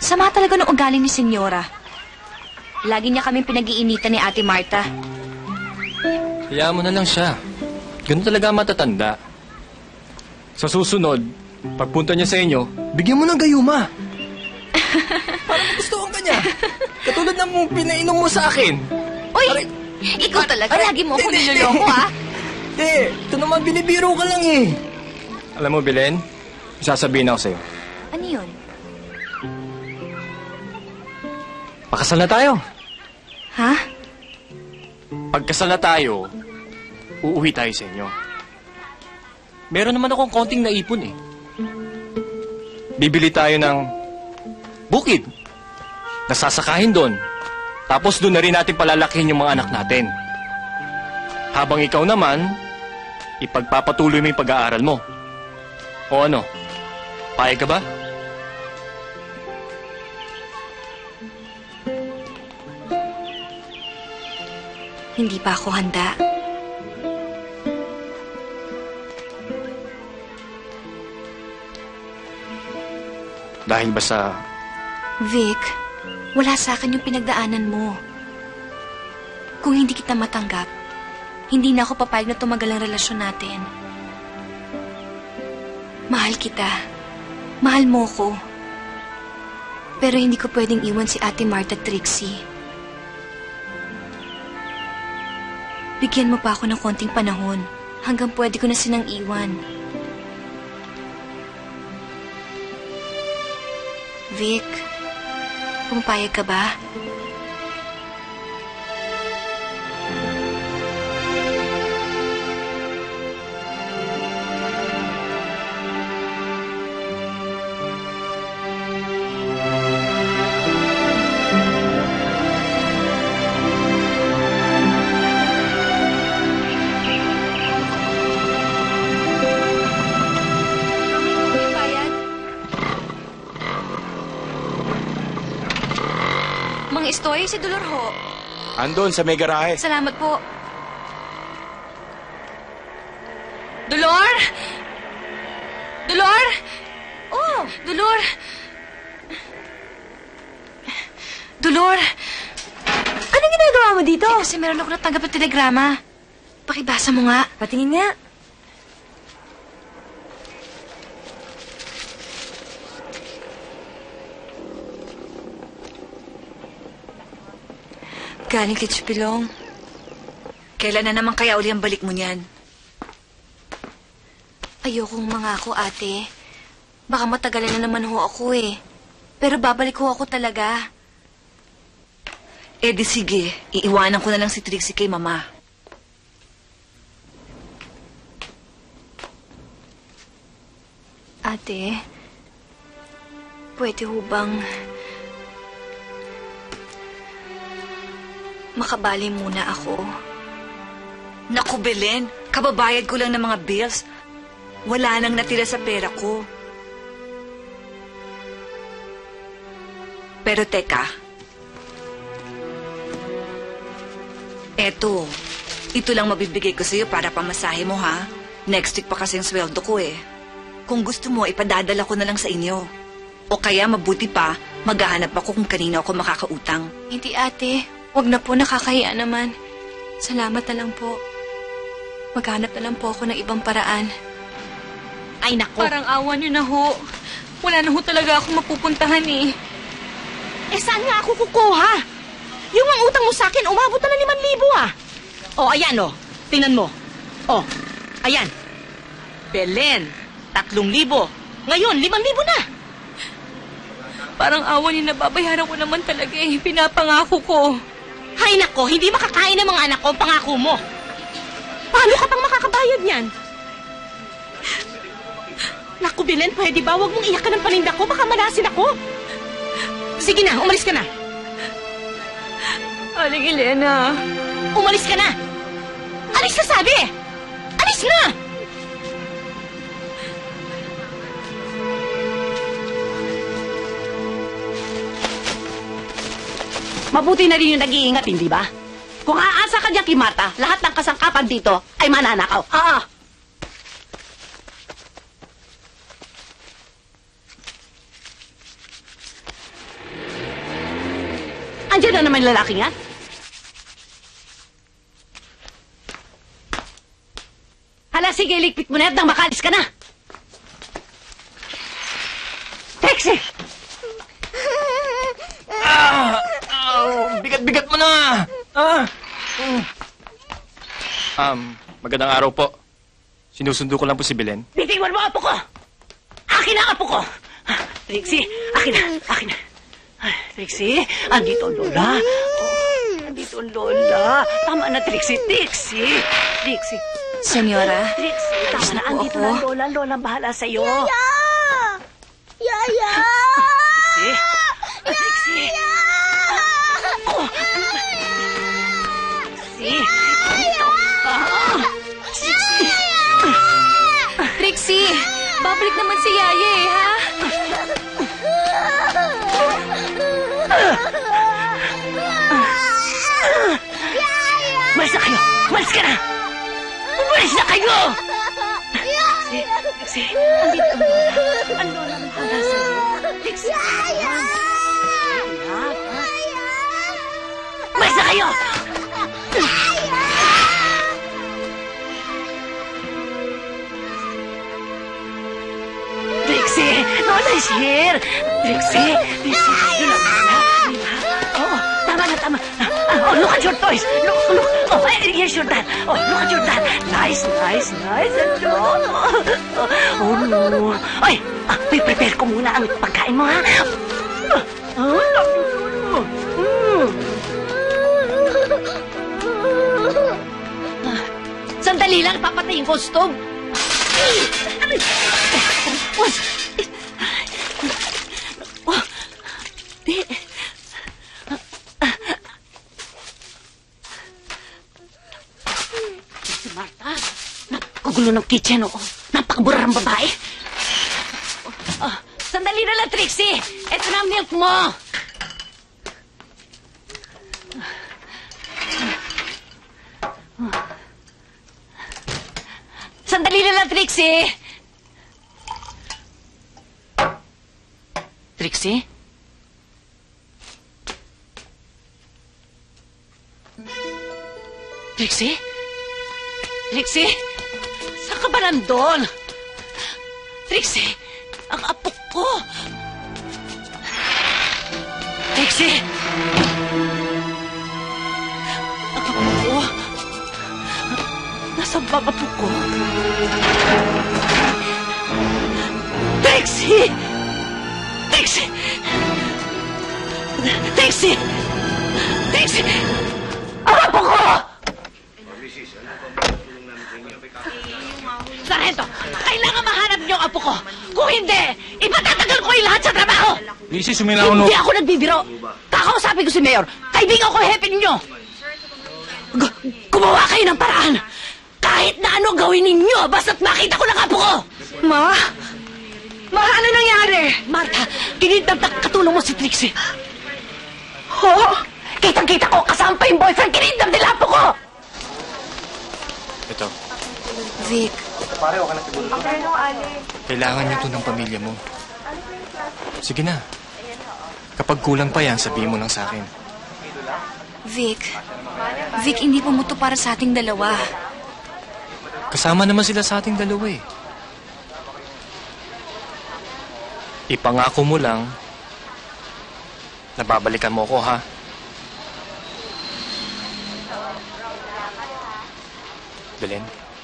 Sama talaga ng ugali ni Senyora. Lagi niya kaming pinag-iinitan ni Ate Marta. Hayaan mo na lang siya. Ganun talaga matatanda. Sa susunod, pagpunta niya sa inyo, bigyan mo ng gayuma. Parang gustuhan ka niya. Katulad ng mong pinainom mo sa akin. Uy! Ikaw talaga, lagi mo ako niloloko, ha? Ito naman binibiro ka lang eh. Alam mo, Belen, sasabihin ako sa'yo. Ano yun? Pakasal na tayo. Ha? Pagkasal na tayo, uuwi tayo sa inyo. Meron naman akong konting naipon eh. Bibili tayo ng bukid. Nasasakahin doon. Tapos doon na rin natin palalakihin yung mga anak natin. Habang ikaw naman, ipagpapatuloy mo yung pag-aaral mo. O ano? Payag ka ba? Hindi pa ako handa. Dahil ba sa... Vic, wala sa akin yung pinagdaanan mo. Kung hindi kita matanggap, hindi na ako papayag na tumagal ang relasyon natin. Mahal kita. Mahal mo ko. Pero hindi ko pwedeng iwan si Ate Marta at Trixie. Bigyan mo pa ako ng konting panahon hanggang pwede ko na silang iwan. Vic, pumapayag ka ba? Estoy, si Dolor ho. Andun sa may garahe. Salamat po. Dolor? Dolor? Oh, Dolor. Dolor. Anong ginagawa mo dito? Kasi meron ako natanggap na telegrama. Pakibasa mo nga. Patingin nga. Galing kay Chipilong. Kailan na naman kaya uli ang balik mo niyan? Ayokong mangako, ate. Baka matagalan na naman ho ako eh. Pero babalik ho ako talaga. Eh di sige, iiwanan ko na lang si Trixie kay Mama. Ate, pwede ho bang... makabali muna ako? Naku, Belen, kababayad ko lang ng mga bills. Wala nang natira sa pera ko. Pero teka. Ito lang mabibigay ko sa'yo para pamasahe mo, ha? Next week pa kasi ang sweldo ko eh. Kung gusto mo, ipadadala ko na lang sa inyo. O kaya mabuti pa, maghahanap ako kung kanino ako makakautang. Hindi, ate. Huwag na po, nakakahiya naman. Salamat na lang po. Maghanap na lang po ako ng ibang paraan. Ay, nako. Parang awa niyo na ho. Wala na ho talaga ako mapupuntahan eh. Eh, saan nga ako kukuha? Yung ang utang mo sa akin, umabot na 5,000 ah. O, ayan o. Tingnan mo. O, ayan. Belen, 3,000. Ngayon, 5,000 na. Parang awa niyo na babayaran ko naman talaga eh. Pinapangako ko. Hay nako, hindi makakain ng mga anak ko ang pangako mo. Paano ka pang makakabayad niyan? Naku, Belen, pwede ba? Huwag mong iyakan ng paninda ko. Baka malasin ako. Sige na, umalis ka na. Aling Elena. Umalis ka na. Alis ka, sabi. Alis na. Mabuti na rin yung nag-iingat, hindi ba? Kung aasa ka dyan kay Marta, lahat ng kasangkapan dito ay mananakaw. Andiyan na naman yung lalaking yan. Hala, sige, ligpit mo na at nang makalis ka na. Trixie! Bigat-bigat mo na! Magandang araw po. Sinusundo ko lang po si Belen. Bitawan mo, apo ko! Akin na, apo ko! Trixie, akin na, akin na. Trixie, andito ang lola. Andito ang lola. Tama na, Trixie. Trixie. Senyora, Trixie, tama Gusto na. po Andito ako. na ang lola. Lola, bahala sa'yo. Yaya! Trixie. Trixie. Oh. Trixie. Trixie, babalik naman si Yaya eh, ha? Umalis na kayo! Umalis ka na! Umalis na kayo! Trixie, andito ang lola. Ang lola ang bahala sa'yo. Trixie, umalis na kayo! Trixie, Lola is here! Trixie, yun ang Lola. Oo, tama na, tama. Oh, look at your toys. Look. Oh, here's your dad. Oh, look at your dad. Nice. Hello. Oh, no. Ay, prepare ko muna ang pagkain mo, ha? Sandali lang, papatayin ko ang stove. Si Martha, napakagulo ng kitchen, oo. Napakaburang babae. Sandali na lang, Trixie. Ito na ang milk mo. Sandali na lang, Trixie. Trixie? Trixie? Trixie? Saan ka ba nandun? Trixie? Ang apo ko! Trixie? Ang apo ko? Nasaan ba ang apo ko? Trixie! Trixie! Trixie! Trixie! Ang apo ko! Sargento, kailangan mahanap niyo ang apo ko. Kung hindi, ipatatagal ko yung lahat sa trabaho. Mrs. Sumilaon. Hindi ako nagbibiro. Kakausapin ko si Mayor. Kaibigan ko hepe ninyo. Gumawa kayo ng paraan. Kahit na ano gawin ninyo, basta't makita ko ng apo ko. Ma? Ma, ano nangyari? Martha, kinidnap na katulong mo si Trixie. Ho? Kitang-kita ko kasama pa yung boyfriend. Kinidnap nila apo ko. Ito, Vic, kailangan niyo to ng pamilya mo. Sige na. Kapag kulang pa yan, sabihin mo lang sa akin. Vic, hindi pumuto para sa ating dalawa. Kasama naman sila sa ating dalawa eh. Ipangako mo lang na babalikan mo ko, ha? Belen,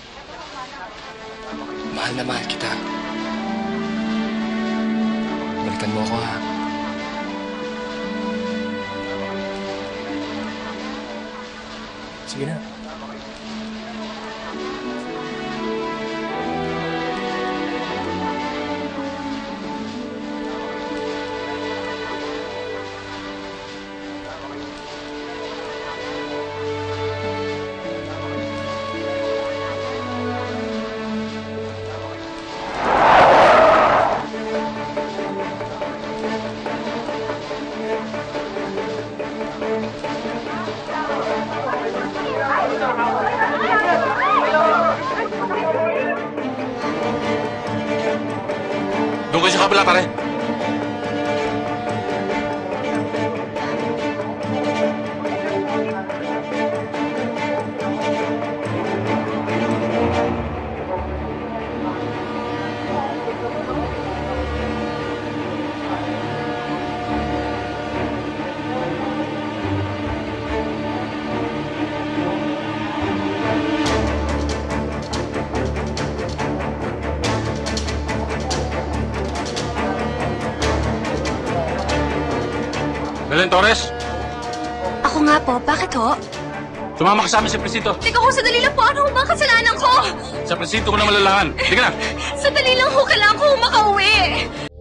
mahal na mahal kita. Balikan mo ako, ha? Sige na. Doon kayo sa kabila, pare. Belen Torres, Ako nga po, bakit ho? sumama ka sa amin sa presinto. Teka ho, sadali lang po. Ano ba kasalanan ko? Sa presinto ko na malalaman. Sige na. Sadali lang ho, kailangan ko makauwi.